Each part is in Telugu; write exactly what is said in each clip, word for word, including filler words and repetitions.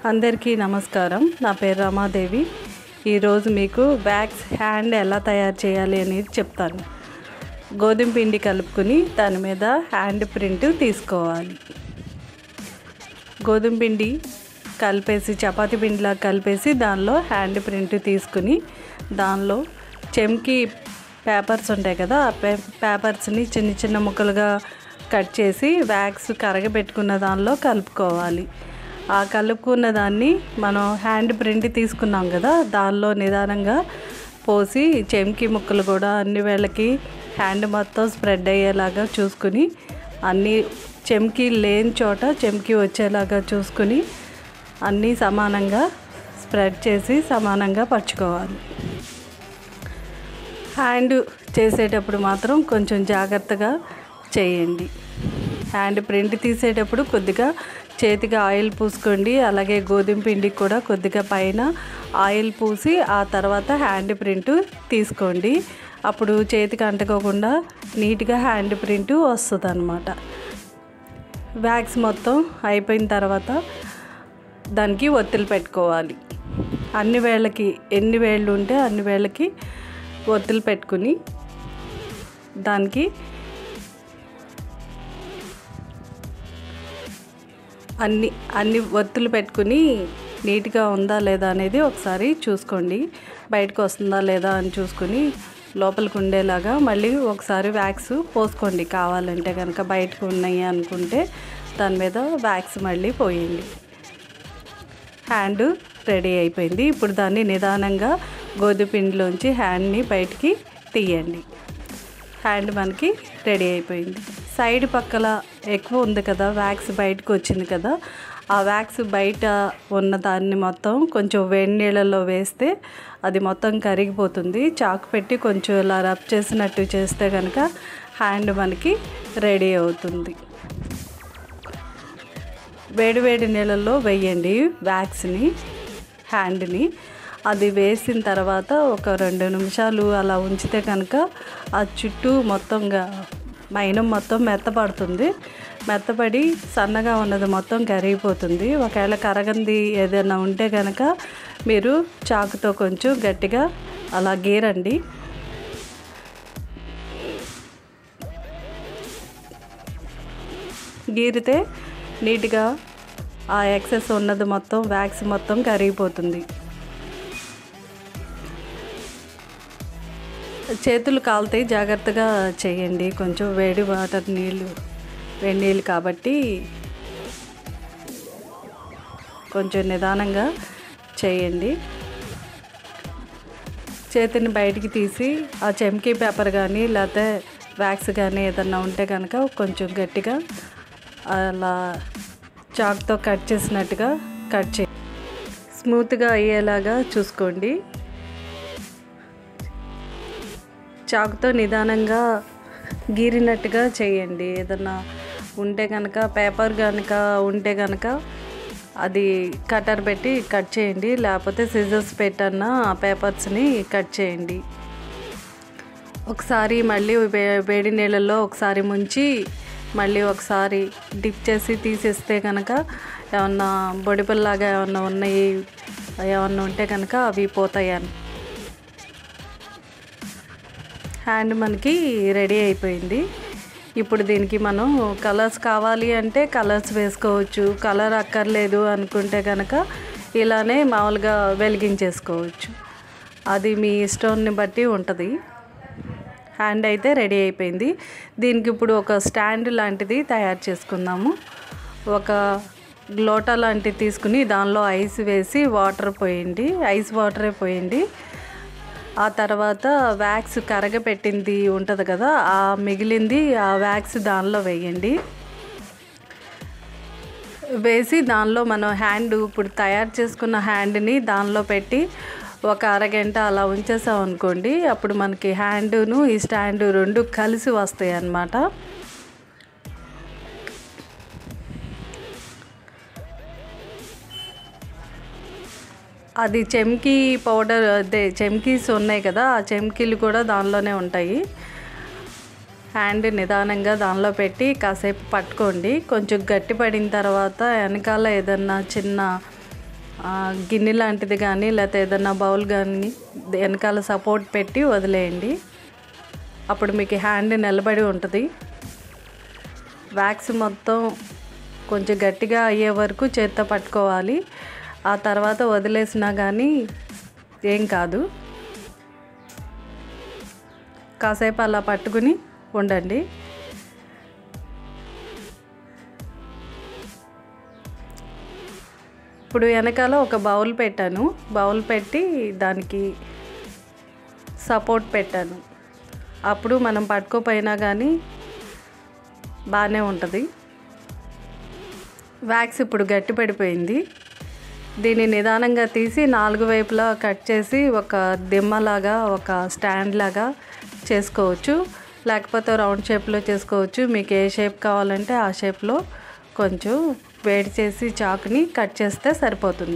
అందరికీ నమస్కారం. నా పేరు రమాదేవి. ఈరోజు మీకు వ్యాక్స్ హ్యాండ్ ఎలా తయారు చేయాలి అనేది చెప్తాను. గోధుమ పిండి కలుపుకొని దాని మీద హ్యాండ్ ప్రింట్ తీసుకోవాలి. గోధుమ పిండి కలిపేసి చపాతీ పిండిలా కలిపేసి దానిలో హ్యాండ్ ప్రింట్ తీసుకుని దానిలో చెమ్కి పేపర్స్ ఉంటాయి కదా, ఆ పే పేపర్స్ని చిన్న చిన్న ముక్కలుగా కట్ చేసి వ్యాక్స్ కరగబెట్టుకున్న దానిలో కలుపుకోవాలి. ఆ కలుపుకున్న దాన్ని మనం హ్యాండ్ ప్రింట్ తీసుకున్నాం కదా, దానిలో నిదానంగా పోసి చెమ్కి ముక్కలు కూడా అన్ని వేళ్ళకి హ్యాండ్ మొత్తం స్ప్రెడ్ అయ్యేలాగా చూసుకుని, అన్నీ చెమ్కి లేని చోట చెమ్కి వచ్చేలాగా చూసుకుని అన్నీ సమానంగా స్ప్రెడ్ చేసి సమానంగా పరుచుకోవాలి. హ్యాండ్ చేసేటప్పుడు మాత్రం కొంచెం జాగ్రత్తగా చేయండి. హ్యాండ్ ప్రింట్ తీసేటప్పుడు కొద్దిగా చేతికి ఆయిల్ పూసుకోండి. అలాగే గోధుమ పిండికి కూడా కొద్దిగా పైన ఆయిల్ పూసి ఆ తర్వాత హ్యాండ్ ప్రింట్ తీసుకోండి. అప్పుడు చేతికి అంటుకోకుండా నీట్గా హ్యాండ్ ప్రింట్ వస్తుంది అన్నమాట. వ్యాక్స్ మొత్తం అయిపోయిన తర్వాత దానికి ఒత్తులు పెట్టుకోవాలి. అన్ని వేళ్ళకి ఎన్ని వేళ్ళు ఉంటే అన్ని వేళ్ళకి ఒత్తులు పెట్టుకుని దానికి అన్ని అన్ని ఒత్తులు పెట్టుకుని నీట్గా ఉందా లేదా అనేది ఒకసారి చూసుకోండి. బయటకు వస్తుందా లేదా అని చూసుకుని లోపలికి ఉండేలాగా మళ్ళీ ఒకసారి వ్యాక్స్ పోసుకోండి. కావాలంటే కనుక బయటకు ఉన్నాయి అనుకుంటే దాని మీద వ్యాక్స్ మళ్ళీ పోయండి. హ్యాండ్ రెడీ అయిపోయింది. ఇప్పుడు దాన్ని నిదానంగా గోధుమ పిండిలోంచి హ్యాండ్ని బయటికి తీయండి. హ్యాండ్ మనకి రెడీ అయిపోయింది. సైడ్ పక్కల ఎక్కువ ఉంది కదా, వ్యాక్స్ బయటకు వచ్చింది కదా, ఆ వ్యాక్స్ బయట ఉన్న దాన్ని మొత్తం కొంచెం వేడి నీళ్ళల్లో వేస్తే అది మొత్తం కరిగిపోతుంది. చాకు పెట్టి కొంచెం ఇలా రబ్ చేసినట్టు చేస్తే కనుక హ్యాండ్ మనకి రెడీ అవుతుంది. వేడి వేడి నీళ్ళల్లో వేయండి వ్యాక్స్ని, హ్యాండ్ని. అది వేసిన తర్వాత ఒక రెండు నిమిషాలు అలా ఉంచితే కనుక ఆ చుట్టూ మొత్తంగా మైనం మొత్తం మెత్తపడుతుంది. మెత్తపడి సన్నగా ఉన్నది మొత్తం కరిగిపోతుంది. ఒకవేళ కరగంది ఏదైనా ఉంటే కనుక మీరు చాకుతో కొంచెం గట్టిగా అలా గీరండి. గీరితే నీట్గా ఆ ఎక్సెస్ ఉన్నది మొత్తం వ్యాక్స్ మొత్తం కరిగిపోతుంది. చేతులు కాలుతాయి, జాగ్రత్తగా చేయండి. కొంచెం వేడి వాటర్ నీళ్ళు వేడి నీళ్ళు కాబట్టి కొంచెం నిదానంగా చేయండి. చేతిని బయటికి తీసి ఆ చెమ్కీ పేపర్ కానీ లేకపోతే వ్యాక్స్ కానీ ఏదన్నా ఉంటే కనుక కొంచెం గట్టిగా అలా చాక్తో కట్ చేసినట్టుగా కట్ చేయండి. స్మూత్గా అయ్యేలాగా చూసుకోండి. చాకుతో నిదానంగా గీరినట్టుగా చేయండి. ఏదన్నా ఉంటే కనుక పేపర్ కనుక ఉంటే కనుక అది కటర్ పెట్టి కట్ చేయండి. లేకపోతే సిజర్స్ పెట్టన్నా ఆ పేపర్స్ని కట్ చేయండి. ఒకసారి మళ్ళీ వే వేడి నీళ్ళల్లో ఒకసారి ముంచి మళ్ళీ ఒకసారి డిప్ చేసి తీసేస్తే కనుక ఏమన్నా బొడిపల్లాగా ఏమన్నా ఉన్నాయి ఏమన్నా ఉంటే కనుక అవి పోతాయని. హ్యాండ్ మనకి రెడీ అయిపోయింది. ఇప్పుడు దీనికి మనం కలర్స్ కావాలి అంటే కలర్స్ వేసుకోవచ్చు. కలర్ అక్కర్లేదు అనుకుంటే కనుక ఇలానే మామూలుగా వెలిగించేసుకోవచ్చు. అది మీ ఇష్టాన్ని బట్టి ఉంటుంది. హ్యాండ్ అయితే రెడీ అయిపోయింది. దీనికి ఇప్పుడు ఒక స్టాండ్ లాంటిది తయారు చేసుకుందాము. ఒక లోటా లాంటిది తీసుకుని దానిలో ఐస్ వేసి వాటర్ పోయండి. ఐస్ వాటరే పోయండి. ఆ తర్వాత వ్యాక్స్ కరగపెట్టింది ఉంటుంది కదా, ఆ మిగిలింది ఆ వ్యాక్స్ దానిలో వేయండి. వేసి దానిలో మనం హ్యాండ్ ఇప్పుడు తయారు చేసుకున్న హ్యాండ్ని దానిలో పెట్టి ఒక అరగంట అలా ఉంచేసాం అనుకోండి, అప్పుడు మనకి హ్యాండును ఈ స్టాండ్ రెండు కలిసి వస్తాయి అన్నమాట. అది చెమ్కీ పౌడర్ అదే చెమ్కీస్ ఉన్నాయి కదా, ఆ చెమ్కీలు కూడా దానిలోనే ఉంటాయి. హ్యాండ్ నిదానంగా దానిలో పెట్టి కాసేపు పట్టుకోండి. కొంచెం గట్టి పడిన తర్వాత వెనకాల ఏదన్నా చిన్న గిన్నె లాంటిది కానీ లేకపోతే ఏదన్నా బౌల్ కానీ వెనకాల సపోర్ట్ పెట్టి వదిలేయండి. అప్పుడు మీకు హ్యాండ్ నిలబడి ఉంటుంది. వ్యాక్స్ మొత్తం కొంచెం గట్టిగా అయ్యే వరకు చేత్తో పట్టుకోవాలి. ఆ తర్వాత వదిలేసినా కానీ ఏం కాదు. కాసేపు అలా పట్టుకుని ఉండండి. ఇప్పుడు వెనకాల ఒక బౌల్ పెట్టాను. బౌల్ పెట్టి దానికి సపోర్ట్ పెట్టాను. అప్పుడు మనం పట్టుకోపోయినా కానీ బాగానే ఉంటుంది. వ్యాక్స్ ఇప్పుడు గట్టి పడిపోయింది. దీన్ని నిదానంగా తీసి నాలుగు వైపులా కట్ చేసి ఒక దిమ్మలాగా ఒక స్టాండ్ లాగా చేసుకోవచ్చు. లేకపోతే రౌండ్ షేప్లో చేసుకోవచ్చు. మీకు ఏ షేప్ కావాలంటే ఆ షేప్లో కొంచెం వేడి చేసి చాకుని కట్ చేస్తే సరిపోతుంది.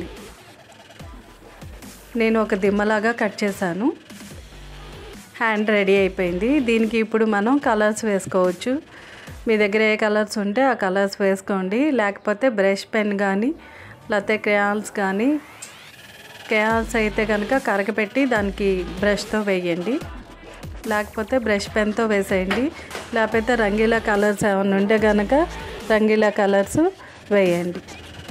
నేను ఒక దిమ్మలాగా కట్ చేశాను. హ్యాండ్ రెడీ అయిపోయింది. దీనికి ఇప్పుడు మనం కలర్స్ వేసుకోవచ్చు. మీ దగ్గర ఏ కలర్స్ ఉంటే ఆ కలర్స్ వేసుకోండి. లేకపోతే బ్రష్ పెన్ కానీ లేకపోతే క్రేయాన్స్ కానీ, క్రేయాన్స్ అయితే కనుక కరగపెట్టి దానికి బ్రష్తో వేయండి. లేకపోతే బ్రష్ పెన్తో వేసేయండి. లేకపోతే రంగీలా కలర్స్ ఏమైనా ఉంటే కనుక రంగీలా కలర్స్ వేయండి.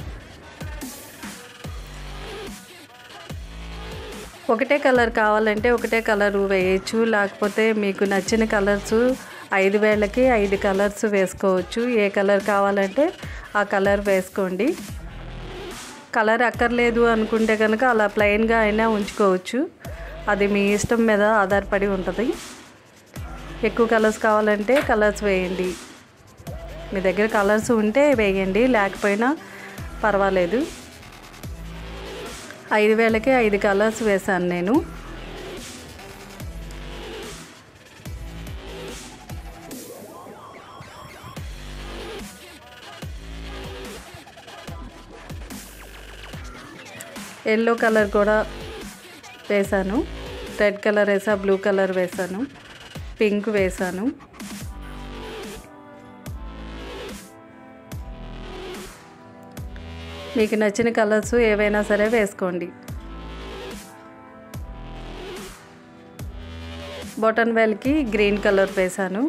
ఒకటే కలర్ కావాలంటే ఒకటే కలర్ వేయచ్చు. లేకపోతే మీకు నచ్చిన కలర్స్ ఐదు వేలకి ఐదు కలర్స్ వేసుకోవచ్చు. ఏ కలర్ కావాలంటే ఆ కలర్ వేసుకోండి. కలర్ అక్కర్లేదు అనుకుంటే కనుక అలా ప్లెయిన్గా అయినా ఉంచుకోవచ్చు. అది మీ ఇష్టం మీద ఆధారపడి ఉంటుంది. ఎక్కువ కలర్స్ కావాలంటే కలర్స్ వేయండి. మీ దగ్గర కలర్స్ ఉంటే వేయండి, లేకపోయినా పర్వాలేదు. ఐదు వేలకి ఐదు కలర్స్ వేశాను నేను. ఎల్లో కలర్ కూడా వేశాను. రెడ్ కలర్ వేసా, బ్లూ కలర్ వేశాను, పింక్ వేశాను. మీకు నచ్చిన కలర్స్ ఏవైనా సరే వేసుకోండి. బటన్ వేల్కి గ్రీన్ కలర్ వేశాను.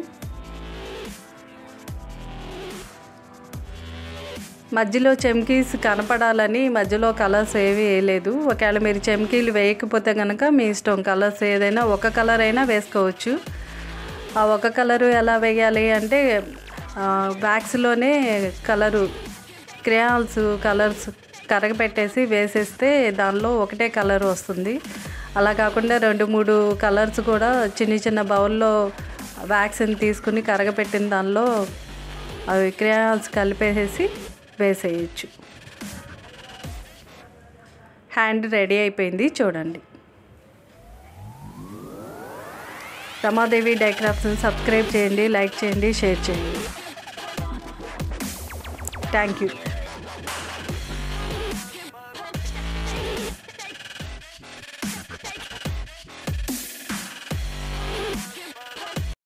మధ్యలో చెమ్కీస్ కనపడాలని మధ్యలో కలర్స్ ఏవి వేయలేదు. ఒకవేళ మీరు చెమ్కీలు వేయకపోతే కనుక మీ ఇష్టం, కలర్స్ ఏదైనా ఒక కలర్ అయినా వేసుకోవచ్చు. ఆ ఒక కలరు ఎలా వేయాలి అంటే వ్యాక్స్లోనే కలరు క్రేయాన్స్ కలర్స్ కరగపెట్టేసి వేసేస్తే దానిలో ఒకటే కలర్ వస్తుంది. అలా కాకుండా రెండు మూడు కలర్స్ కూడా చిన్న చిన్న బౌల్లో వ్యాక్స్ని తీసుకుని కరగపెట్టిన దానిలో అవి క్రేయాన్స్ కలిపేసి వేసేయచ్చు. హ్యాండ్ రెడీ అయిపోయింది చూడండి. రమాదేవి డై క్రాఫ్ట్స్ని సబ్స్క్రైబ్ చేయండి, లైక్ చేయండి, షేర్ చేయండి. Thank you.